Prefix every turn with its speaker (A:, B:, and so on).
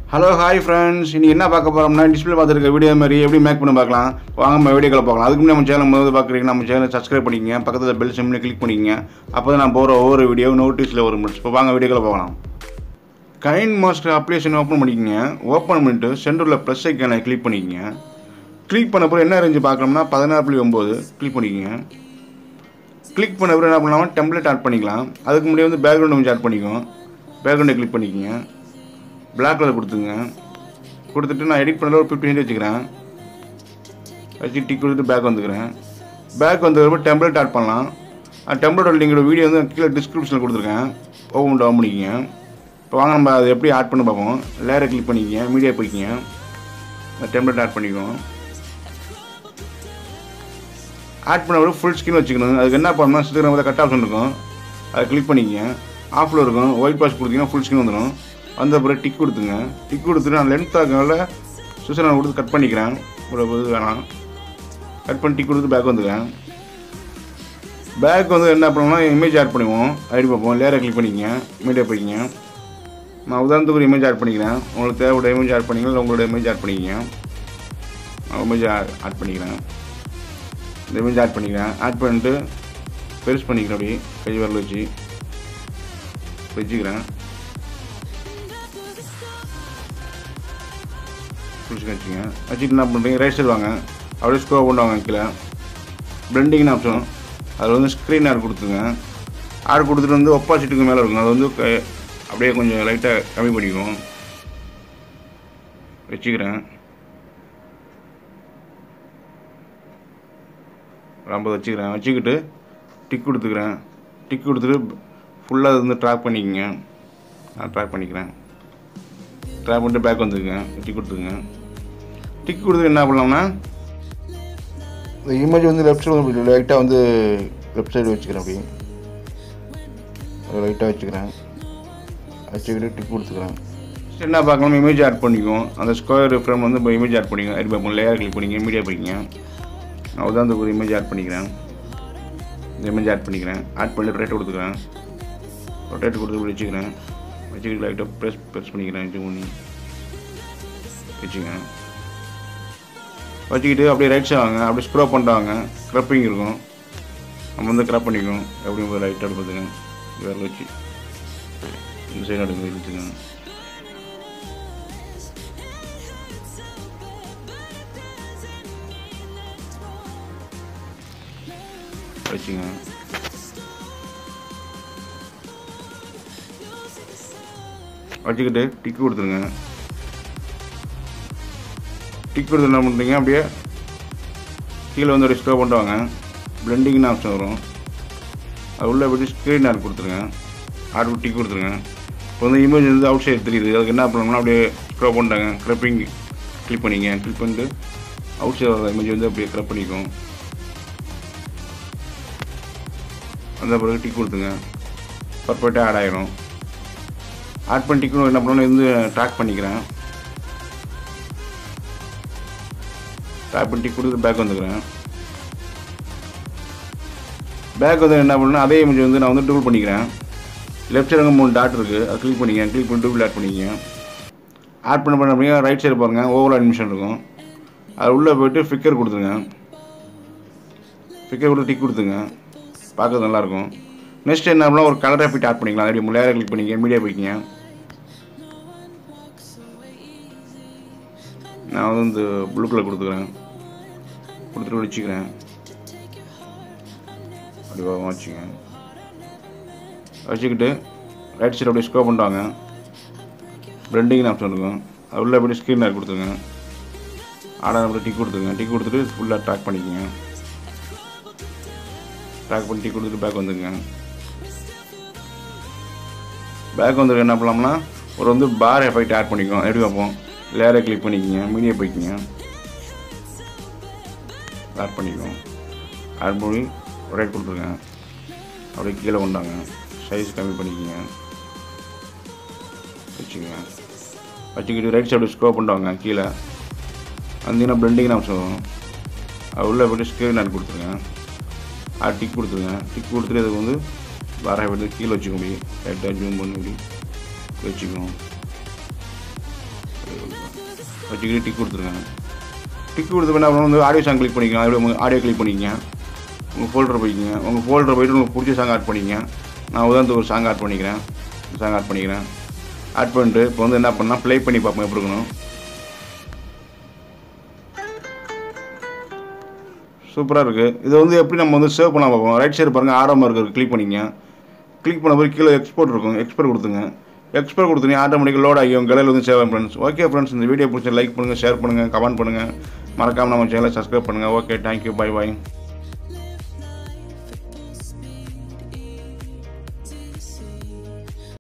A: Hello hi friends, இன்றைக்கி என்ன பார்க்க போகிறோம்னா டிஸ்பிளே பார்த்துருக்க வீடியோ மாதிரி எப்படி மேக் பண்ணி பார்க்கலாம். வாங்க நம்ம வீடியோக்களை பார்க்கலாம். அதுக்கு முன்னாடி நம்ம சேனல் முதல்ல பார்க்குறீங்க, நம்ம சேனலை சப்ஸ்கிரைப் பண்ணிக்கங்க, பக்கத்தில் பெல் சிம்மில் கிளிக் பண்ணிக்கங்க. அப்போ தான் நான் போகிற ஒவ்வொரு வீடியோ நோட்டீஸில் வரும். இப்போ வாங்க வீடியோக்களை பார்க்கலாம். கைன் மாஸ்டர் அப்ளிகேஷன் ஓப்பன் பண்ணிக்கங்க. ஓப்பன் பண்ணிட்டு சென்டரில் ப்ளஸ் ஐக்கானை கிளிக் பண்ணிக்கங்க. கிளிக் பண்ண பிறகு என்ன ரேஞ்சு பார்க்கணும்னா 16.9 கிளிக் பண்ணிக்கங்க. கிளிக் பண்ண பிறகு என்ன பண்ணலாமா டெம்ப்ளேட் ஆட் பண்ணிக்கலாம். அதுக்கு முன்னாடி வந்து பேக்ரவுண்ட் கொஞ்சம் ஆட் பண்ணிக்கும். பேக்ரவுண்டை கிளிக் பண்ணிக்கங்க. பிளாக் கலர் கொடுத்துங்க. கொடுத்துட்டு நான் எடிட் பண்ணுற ஒரு 50% வச்சுக்கிறேன். வச்சு டிக் கொடுத்துட்டு பேக் வந்துக்கிறேன். பேக் வந்ததுக்கப்புறம் டெம்ப்ளேட் ஆட் பண்ணலாம். டெம்ப்ளேட்டோட லிங்கோட வீடியோ வந்து கீழே டிஸ்கிரிப்ஷனில் கொடுத்துருக்கேன். ஓப்பன் டவுன் பண்ணிக்கங்க. இப்போ வாங்க நம்ம அதை எப்படி ஆட் பண்ணி பார்ப்போம். லேயரை கிளிக் பண்ணிக்கங்க, மீடியா போய்க்கிங்க, டெம்ப்ளேட் ஆட் பண்ணிக்குவோம். ஆட் பண்ண ஒரு ஃபுல் ஸ்க்ரீன் வச்சுக்கணும். அதுக்கு என்ன பண்ணணும்னா சிஸ்டம் கட் ஆப்ஷன் இருக்கும், அதை கிளிக் பண்ணிக்கங்க. ஆஃபில் இருக்கும், ஒயிட் பாஸ் கொடுத்தீங்கன்னா ஃபுல் ஸ்க்ரீன் வந்துடும். வந்த பிறகு டிக் கொடுத்துங்க. டிக் கொடுத்துட்டு நான் லென்த் ஆகிறனால சிஸ்டம் நான் கொடுத்து கட் பண்ணிக்கிறேன். ஒரு இது வேணாம், கட் பண்ணி டிக் கொடுத்து பேக் வந்துக்கிறேன். பேக் வந்து என்ன பண்ணுவோம்னா இமேஜ் ஆட் பண்ணுவோம். ஐடி பார்ப்போம். லேயரை கிளிக் பண்ணிக்கங்க, மீடியா போய்க்கிங்க. நான் உதாரணத்துக்கு ஒரு இமேஜ் ஆட் பண்ணிக்கிறேன். உங்களுக்கு தேவையான இமேஜ் ஆட் பண்ணிக்கலாம், இல்லை உங்களோட இமேஜ் ஆட் பண்ணிக்கங்க. நான் இமேஜ் ஆட் பண்ணிக்கிறேன். இந்த இமேஜ் ஆட் பண்ணிக்கிறேன். ஆட் பண்ணிட்டு பெருசு பண்ணிக்கிறேன். அப்படி கை வரல வச்சு வச்சுக்கிறேன். வச்சுங்க. வச்சுட்டு என்ன பண்ணுறீங்க, ரைட் சைடு வாங்க, அப்படியே ஸ்க்ரோல் பண்ணுவாங்க. கீழே பிளெண்டிங்னு ஆப்ஷன், அதில் வந்து ஸ்க்ரீன் ஆட் கொடுத்துங்க. ஆட் கொடுத்துட்டு வந்து ஒப்பாசிட்டிக்கு மேலே இருக்கும், அது வந்து அப்படியே கொஞ்சம் லைட்டாக கம்மி பண்ணிக்கும். வச்சுக்கிறேன். 50 வச்சுக்கிறேன். வச்சுக்கிட்டு டிக் கொடுத்துக்கிறேன். டிக் கொடுத்துட்டு ஃபுல்லாக அது வந்து ட்ராக் பண்ணிக்கங்க. நான் ட்ராக் பண்ணிக்கிறேன். ட்ராக் பண்ணிட்டு பேக் வந்துருங்க. டிக் கொடுத்துங்க. டிக் கொடுத்துட்டு என்ன பண்ணலாம்னா இந்த இமேஜ் வந்து லெஃப்ட் சைடு வந்து லைட்டாக வந்து லெஃப்ட் சைடு வச்சுக்கிறேன். அப்படி லைட்டாக வச்சுக்கிறேன். வச்சுக்கிட்டு டிக் கொடுத்துக்கிறேன். என்ன பார்க்கலாம், இமேஜ் ஆட் பண்ணிக்குவோம். அந்த ஸ்கொயர் ஃப்ரேம் வந்து இப்போ இமேஜ் ஆட் பண்ணிக்கோங்க. ஐடி பார்ப்போம். லேயர் கிளிக் பண்ணிங்க, மீடியா போய்க்கிங்க. நான் உதாரணத்துக்கு ஒரு இமேஜ் ஆட் பண்ணிக்கிறேன். இந்த இமேஜ் ஆட் பண்ணிக்கிறேன். ஆட் பண்ணி ரொட்டேட் கொடுத்துக்கிறேன். ரொட்டேட் கொடுத்து வச்சுக்கிறேன். வச்சுக்கிட்டு லைட்டாக ப்ரெஸ் பண்ணிக்கிறேன். இது பண்ணி வச்சுங்க. வச்சுக்கிட்டு அப்படியே ரைட் சைடு வாங்க, அப்படியே ஸ்க்ரோல் பண்ணிட்டாங்க. க்ரப்பிங் இருக்கும், நம்ம வந்து க்ரப் பண்ணிக்குவோம். எப்படியும் லைட்டாக எடுப்பதுங்க. வேறு வச்சு இந்த சைடு எடுக்க வச்சுங்க. வச்சுங்க. வச்சுக்கிட்டு டிக் கொடுத்துருங்க. டிக் கொடுத்து என்ன பண்ணுறீங்க, அப்படியே கீழே வந்து அப்படியே ஸ்க்ரோல் பண்ணிட்டு வாங்க. பிளெண்டிங்னு ஆப்ஷன் வரும், அது உள்ளே போய்ட்டு ஸ்க்ரீன் ஆட் கொடுத்துருங்க. ஆட் டிக் கொடுத்துருங்க. இப்போ வந்து இமேஜ் வந்து அவுட் சைடு தெரியுது. அதுக்கு என்ன பண்ணணும்னா அப்படியே ஸ்க்ரோல் பண்ணிட்டாங்க. க்ரப்பிங் கிளிக் பண்ணிங்க. கிளிக் பண்ணிட்டு அவுட் சைடு வர இமேஜ் வந்து அப்படியே க்ரப் பண்ணிக்கும். அந்த பிறகு டிக் கொடுத்துங்க. பர்ஃபெக்டாக ஆட் ஆகிடும். ஆட் பண்ணி டிக் என்ன பண்ணணும், இது ட்ராக் பண்ணிக்கிறேன். ட்ராக் பண்ணி டிக் கொடுத்து பேக் வந்துக்கிறேன். பேக் வந்து என்ன பண்ணணும், அதே இமேஜ் வந்து நான் வந்து டூல் பண்ணிக்கிறேன். லெஃப்ட் சைடு 3 டாட் இருக்குது, அது கிளிக் பண்ணிங்க. கிளிக் பண்ணி டூபிள் ஆட் பண்ணிங்க. ஆட் பண்ண அப்படிங்க ரைட் சைடு பாருங்கள், ஓவரால் அனிமேஷன் இருக்கும். அது உள்ளே போய்ட்டு ஃபிக்கர் கொடுத்துருங்க. ஃபிக்கர் கொடுத்து டிக் கொடுத்துங்க. பார்க்கறது நல்லாயிருக்கும். நெக்ஸ்ட் என்ன பண்ணலாம், ஒரு கலர் எஃபெக்ட் ஆட் பண்ணிக்கலாம். அப்படி லேயரை கிளிக் பண்ணிங்க, மீடியா போய்க்கிங்க. நான் வந்து இந்த ப்ளூ கலர் கொடுத்துக்கிறேன். கொடுத்துட்டு வச்சுக்கிறேன். அப்படி வச்சுங்க. வச்சுக்கிட்டு ரைட் சைடு அப்படியே ஸ்க்ரோல் பண்ணுவாங்க. பிளெண்டிங்னு ஆப்ஷன் இருக்கும், அது உள்ளே அப்படியே ஸ்க்ரீன் ஆட் கொடுத்துருங்க. ஆடாக அப்படியே டிக் கொடுத்துருங்க. டிக் கொடுத்துட்டு ஃபுல்லாக ட்ராக் பண்ணிக்கோங்க. ட்ராக் பண்ணி டிக் கொடுத்துட்டு பேக் வந்துருங்க. பேக் வந்துருக்கு. என்ன பண்ணலாம்னா ஒரு வந்து பார் எஃபெக்ட் ஆட் பண்ணிக்குவோம். எப்படி பார்ப்போம். லேயரை கிளிக் பண்ணிக்கோங்க, மீடியா போய்க்கிங்க. ஆட் பண்ணிக்குவோம். ஆட் பண்ணி ரொட்டேட் கொடுத்துருங்க. அப்படியே கீழே கொண்டாங்க. சைஸ் கம்மி பண்ணிக்கோங்க. வச்சுங்க. வச்சுக்கிட்டு ரைட் சைடு ஸ்க்ரோல் பண்ணுவாங்க. கீழே வந்தீங்கன்னா பிளெண்டிங்னு ஆப்ஷன் வரும், அது உள்ளே போய்ட்டு ஸ்க்ரீன் ஆட் கொடுத்துருங்க. டிக் கொடுத்துருங்க. டிக் கொடுத்துட்டு அதுக்கு வந்து வர விட்டு கீழே வச்சுக்க முடியும். லைட்டாக ஜூம் பண்ணி இப்படி வச்சுக்கணும். வச்சுக்கிட்டு டிக் கொடுத்துருங்க. டிக் கொடுத்து என்ன பண்ணணும், வந்து ஆடியோ சாங் கிளிக் பண்ணிக்கலாம். எப்படி ஆடியோ கிளிக் பண்ணிக்கங்க. உங்கள் ஃபோல்டர் போய்க்கிங்க. உங்கள் ஃபோல்டர் போய்ட்டு உங்களுக்கு பிடிச்ச சாங் ஆட் பண்ணிக்கங்க. நான் உதாரணத்துக்கு ஒரு சாங் ஆட் பண்ணிக்கிறேன். ஆட் பண்ணிட்டு இப்போ வந்து என்ன பண்ணால் ப்ளே பண்ணி பார்ப்போம் எப்படி இருக்கணும். சூப்பராக இருக்குது. இதை வந்து எப்படி நம்ம வந்து சேவ் பண்ண பார்ப்போம். ரைட் சைடு பாருங்கள், ஆரம்பம் இருக்குது, கிளிக் பண்ணிங்க. கிளிக் பண்ண போய் கீழே எக்ஸ்போர்ட் இருக்கும், எக்ஸ்போர்ட் கொடுத்துங்க. எக்ஸ்போர்ட் கொடுத்தீங்க ஆட்டோமேட்டிக்காக லோட் ஆகி உங்கள் கடையில் வந்து சேவ் ஆகும் ஃப்ரெண்ட்ஸ். ஓகே ஃப்ரெண்ட்ஸ், இந்த வீடியோ பிடிச்ச லைக் பண்ணுங்கள், ஷேர் பண்ணுங்கள், கமெண்ட் பண்ணுங்கள். மறக்காமல் நம்ம சேனலை சப்ஸ்கிரைப் பண்ணுங்கள். ஓகே, தேங்க்யூ, பை பாய்.